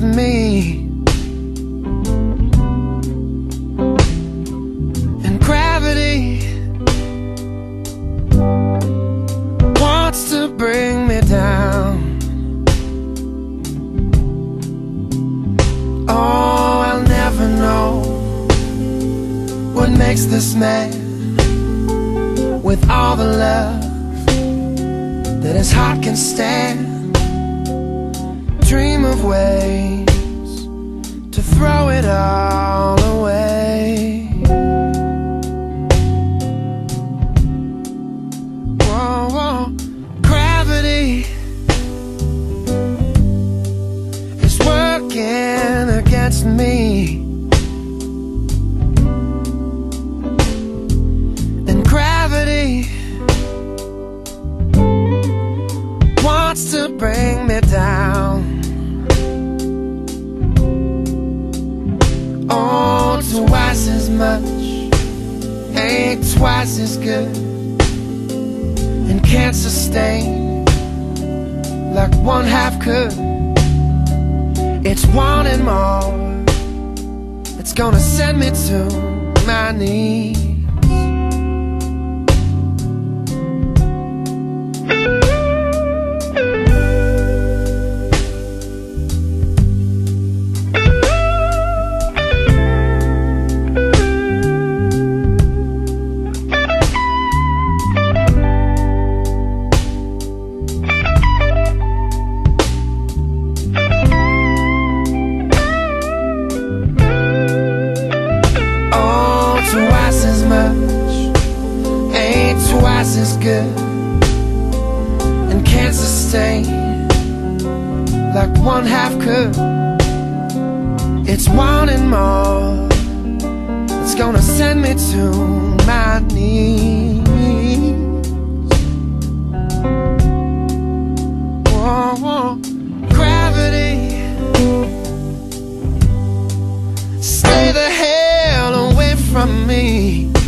me, and gravity wants to bring me down. Oh, I'll never know what makes this man, with all the love that his heart can stand, dream of ways to throw it all away. Whoa, whoa. Gravity is working against me, and gravity wants to bring me down. Oh, twice as much ain't twice as good, and can't sustain like one half could. It's wanting more, it's gonna send me to my knees. Twice as much ain't twice as good, and can't sustain like one half could. It's wanting more, it's gonna send me to my knees. Whoa, whoa. Gravity, stay the hell away from me.